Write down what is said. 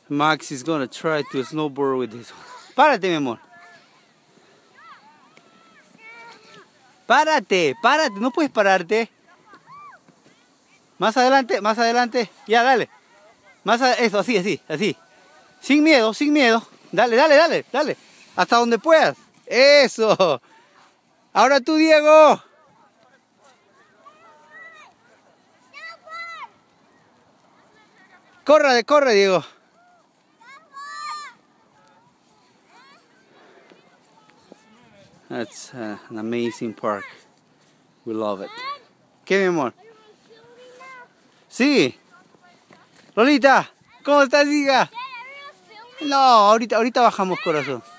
Max is gonna try to snowboard with this. Párate, mi amor. Párate, párate, no puedes pararte. Más adelante, más adelante. Ya, dale. Eso, así, así, así. Sin miedo, sin miedo. Dale, dale, dale, dale. Hasta donde puedas. Eso. Ahora tú, Diego. Corre, corre, Diego. That's an amazing park. We love it. ¿Qué, mi amor? Sí. Lolita, ¿cómo estás, hija? No, ahorita bajamos, corazón.